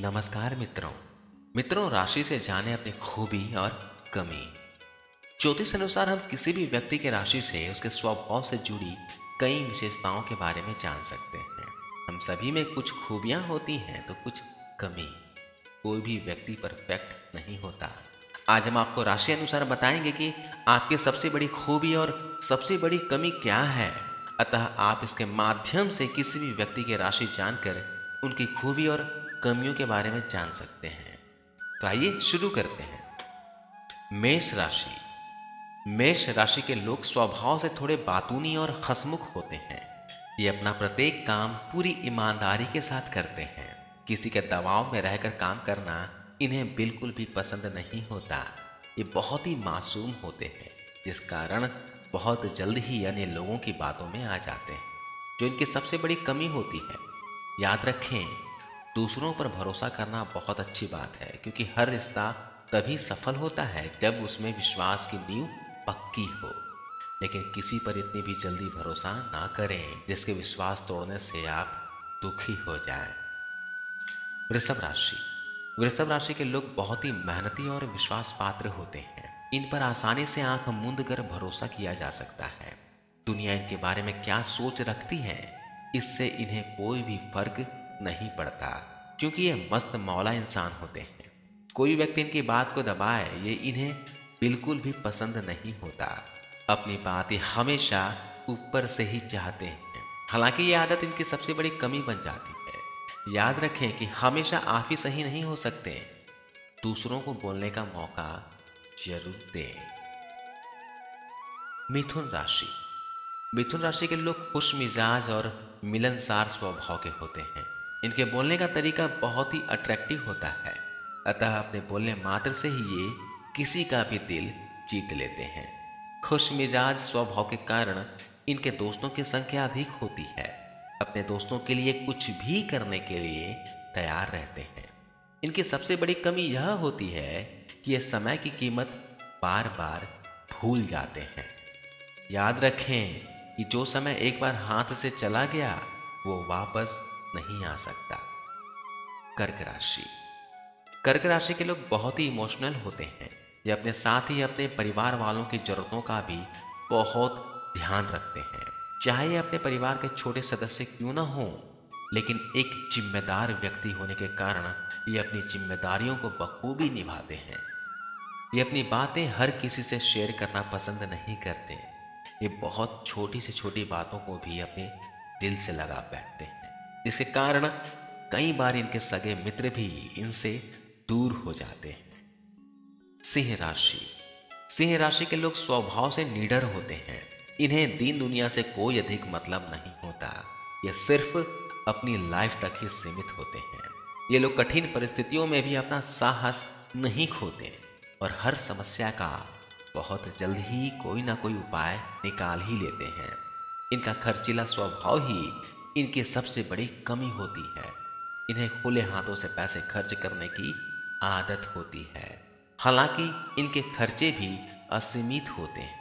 नमस्कार मित्रों। मित्रों, राशि से जाने अपनी खूबी और कमी। ज्योतिष अनुसार हम किसी भी व्यक्ति के राशि से उसके स्वभाव से जुड़ी कई विशेषताओं के बारे में जान सकते हैं। हम सभी में कुछ खूबियां होती हैं तो कुछ कमी। कोई भी व्यक्ति परफेक्ट नहीं होता। आज हम आपको राशि अनुसार बताएंगे कि आपकी सबसे बड़ी खूबी और सबसे बड़ी कमी क्या है। अतः आप इसके माध्यम से किसी भी व्यक्ति की राशि जानकर उनकी खूबी और कमियों के बारे में जान सकते हैं। तो आइए शुरू करते हैं। मेष राशि। मेष राशि के लोग स्वभाव से थोड़े बातूनी और हंसमुख होते हैं। ये अपना प्रत्येक काम पूरी ईमानदारी के साथ करते हैं। किसी के दबाव में रहकर काम करना इन्हें बिल्कुल भी पसंद नहीं होता। ये बहुत ही मासूम होते हैं, जिस कारण बहुत जल्द ही अन्य लोगों की बातों में आ जाते हैं, जो इनकी सबसे बड़ी कमी होती है। याद रखें, दूसरों पर भरोसा करना बहुत अच्छी बात है, क्योंकि हर रिश्ता तभी सफल होता है जब उसमें विश्वास की नींव पक्की हो। लेकिन किसी पर इतनी भी जल्दी भरोसा ना करें जिसके विश्वास तोड़ने से आप दुखी हो जाएं। वृषभ राशि। वृषभ राशि के लोग बहुत ही मेहनती और विश्वास पात्र होते हैं। इन पर आसानी से आंख मूंद कर भरोसा किया जा सकता है। दुनिया इनके बारे में क्या सोच रखती है, इससे इन्हें कोई भी फर्क नहीं पड़ता, क्योंकि ये मस्त मौला इंसान होते हैं। कोई व्यक्ति इनकी बात को दबाए, ये इन्हें बिल्कुल भी पसंद नहीं होता। अपनी बात ये हमेशा ऊपर से ही चाहते हैं। हालांकि ये आदत इनकी सबसे बड़ी कमी बन जाती है। याद रखें कि हमेशा आप ही सही नहीं हो सकते। दूसरों को बोलने का मौका जरूर दें। मिथुन राशि। मिथुन राशि के लोग खुश मिजाज और मिलनसार स्वभाव के होते हैं। इनके बोलने का तरीका बहुत ही अट्रैक्टिव होता है, अतः अपने बोलने मात्र से ही ये किसी का भी दिल जीत लेते हैं। खुश मिजाज स्वभाव के कारण इनके दोस्तों की संख्या अधिक होती है। अपने दोस्तों के लिए कुछ भी करने के लिए तैयार रहते हैं। इनकी सबसे बड़ी कमी यह होती है कि ये समय की कीमत बार बार भूल जाते हैं। याद रखें कि जो समय एक बार हाथ से चला गया वो वापस नहीं आ सकता। कर्क राशि। कर्क राशि के लोग बहुत ही इमोशनल होते हैं। ये अपने साथ ही अपने परिवार वालों की जरूरतों का भी बहुत ध्यान रखते हैं। चाहे ये अपने परिवार के छोटे सदस्य क्यों ना हो, लेकिन एक जिम्मेदार व्यक्ति होने के कारण ये अपनी जिम्मेदारियों को बखूबी निभाते हैं। ये अपनी बातें हर किसी से शेयर करना पसंद नहीं करते। ये बहुत छोटी से छोटी बातों को भी अपने दिल से लगा बैठते हैं, जिसके कारण कई बार इनके सगे मित्र भी इनसे दूर हो जाते हैं। सिंह राशि। सिंह राशि के लोग स्वभाव से निडर होते हैं। इन्हें दीन दुनिया से कोई अधिक मतलब नहीं होता। ये सिर्फ अपनी लाइफ तक ही सीमित होते हैं। ये लोग कठिन परिस्थितियों में भी अपना साहस नहीं खोते और हर समस्या का बहुत जल्द ही कोई ना कोई उपाय निकाल ही लेते हैं। इनका खर्चीला स्वभाव ही इनकी सबसे बड़ी कमी होती है। इन्हें खुले हाथों से पैसे खर्च करने की आदत होती है। हालांकि इनके खर्चे भी असीमित होते हैं।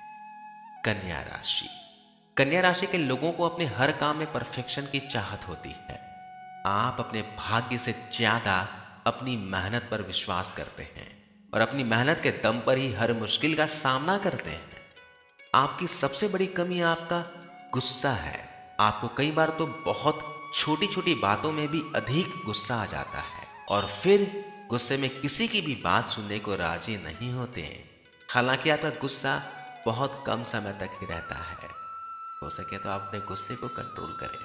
कन्या राशि। कन्या राशि के लोगों को अपने हर काम में परफेक्शन की चाहत होती है। आप अपने भाग्य से ज्यादा अपनी मेहनत पर विश्वास करते हैं और अपनी मेहनत के दम पर ही हर मुश्किल का सामना करते हैं। आपकी सबसे बड़ी कमी आपका गुस्सा है। आपको कई बार तो बहुत छोटी छोटी बातों में भी अधिक गुस्सा आ जाता है और फिर गुस्से में किसी की भी बात सुनने को राजी नहीं होते। हालांकि आपका गुस्सा बहुत कम समय तक ही रहता है। हो सके तो आप अपने गुस्से को कंट्रोल करें।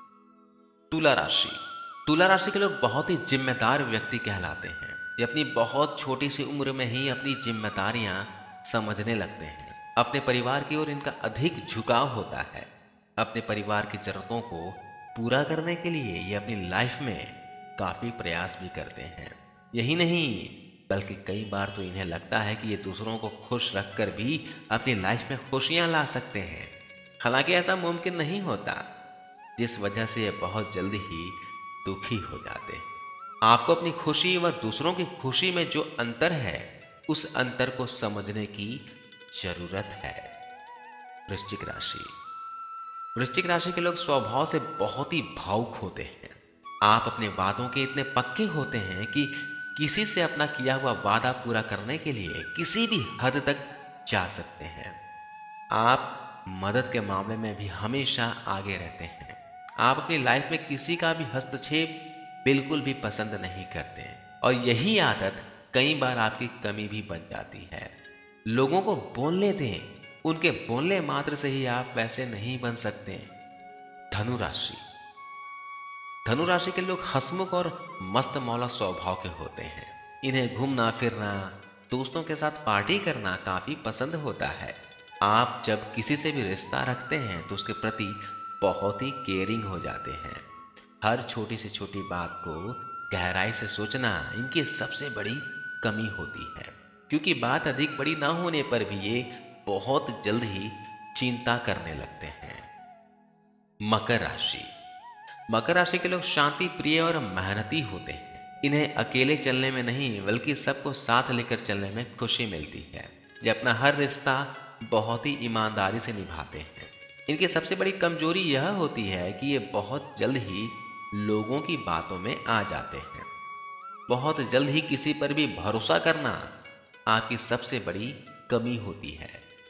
तुला राशि। तुला राशि के लोग बहुत ही जिम्मेदार व्यक्ति कहलाते हैं। ये अपनी बहुत छोटी सी उम्र में ही अपनी जिम्मेदारियां समझने लगते हैं। अपने परिवार की ओर इनका अधिक झुकाव होता है। अपने परिवार की जरूरतों को पूरा करने के लिए ये अपनी लाइफ में काफी प्रयास भी करते हैं। यही नहीं, बल्कि कई बार तो इन्हें लगता है कि ये दूसरों को खुश रखकर भी अपनी लाइफ में खुशियां ला सकते हैं। हालांकि ऐसा मुमकिन नहीं होता, जिस वजह से ये बहुत जल्दी ही दुखी हो जाते हैं। आपको अपनी खुशी व दूसरों की खुशी में जो अंतर है, उस अंतर को समझने की जरूरत है। वृश्चिक राशि। वृश्चिक राशि के लोग स्वभाव से बहुत ही भावुक होते हैं। आप अपने वादों के इतने पक्के होते हैं कि किसी से अपना किया हुआ वादा पूरा करने के लिए किसी भी हद तक जा सकते हैं। आप मदद के मामले में भी हमेशा आगे रहते हैं। आप अपनी लाइफ में किसी का भी हस्तक्षेप बिल्कुल भी पसंद नहीं करते और यही आदत कई बार आपकी कमी भी बन जाती है। लोगों को बोलने दें, उनके बोलने मात्र से ही आप वैसे नहीं बन सकते। धनु राशि। धनु राशि के लोग हंसमुख और मस्त मौला स्वभाव के होते हैं। इन्हें घूमना फिरना, दोस्तों के साथ पार्टी करना काफी पसंद होता है। आप जब किसी से भी रिश्ता रखते हैं तो उसके प्रति बहुत ही केयरिंग हो जाते हैं। हर छोटी से छोटी बात को गहराई से सोचना इनकी सबसे बड़ी कमी होती है, क्योंकि बात अधिक बड़ी ना होने पर भी ये बहुत जल्द ही चिंता करने लगते हैं। मकर राशि। मकर राशि के लोग शांति प्रिय और मेहनती होते हैं। इन्हें अकेले चलने में नहीं बल्कि सबको साथ लेकर चलने में खुशी मिलती है। ये अपना हर रिश्ता बहुत ही ईमानदारी से निभाते हैं। इनकी सबसे बड़ी कमजोरी यह होती है कि ये बहुत जल्द ही लोगों की बातों में आ जाते हैं। बहुत जल्द ही किसी पर भी भरोसा करना आपकी सबसे बड़ी कमी होती है।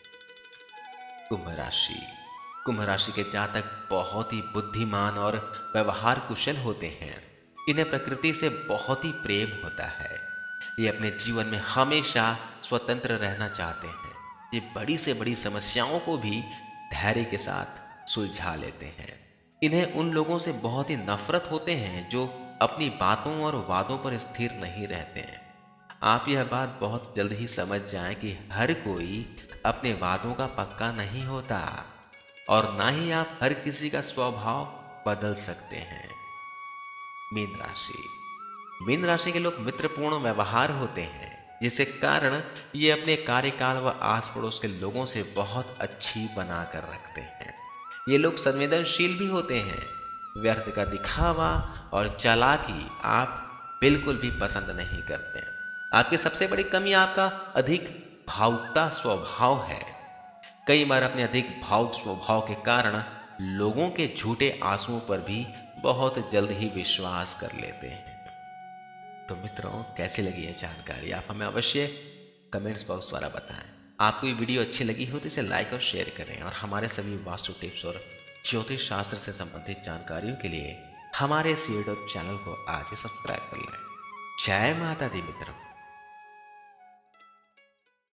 कुंभ राशि। कुंभ राशि के जातक बहुत ही बुद्धिमान और व्यवहार कुशल होते हैं। इन्हें प्रकृति से बहुत ही प्रेम होता है। ये अपने जीवन में हमेशा स्वतंत्र रहना चाहते हैं। ये बड़ी से बड़ी समस्याओं को भी धैर्य के साथ सुलझा लेते हैं। इन्हें उन लोगों से बहुत ही नफरत होते हैं जो अपनी बातों और वादों पर स्थिर नहीं रहते हैं। आप यह बात बहुत जल्द ही समझ जाएं कि हर कोई अपने वादों का पक्का नहीं होता और ना ही आप हर किसी का स्वभाव बदल सकते हैं। मीन राशि। मीन राशि के लोग मित्रपूर्ण व्यवहार होते हैं, जिसके कारण ये अपने कार्यकाल व आस पड़ोस के लोगों से बहुत अच्छी बनाकर रखते हैं। ये लोग संवेदनशील भी होते हैं। व्यर्थ का दिखावा और चालाकी आप बिल्कुल भी पसंद नहीं करते। आपकी सबसे बड़ी कमी आपका अधिक भावुकता स्वभाव है। कई बार अपने अधिक भावुक स्वभाव के कारण लोगों के झूठे आंसुओं पर भी बहुत जल्द ही विश्वास कर लेते हैं। तो मित्रों, कैसी लगी ये जानकारी आप हमें अवश्य कमेंट्स बॉक्स द्वारा बताएं। आपको ये वीडियो अच्छी लगी हो तो इसे लाइक और शेयर करें और हमारे सभी वास्तु टिप्स और ज्योतिष शास्त्र से संबंधित जानकारियों के लिए हमारे सीड चैनल को आज ही सब्सक्राइब कर लें। जय माता दी मित्रों।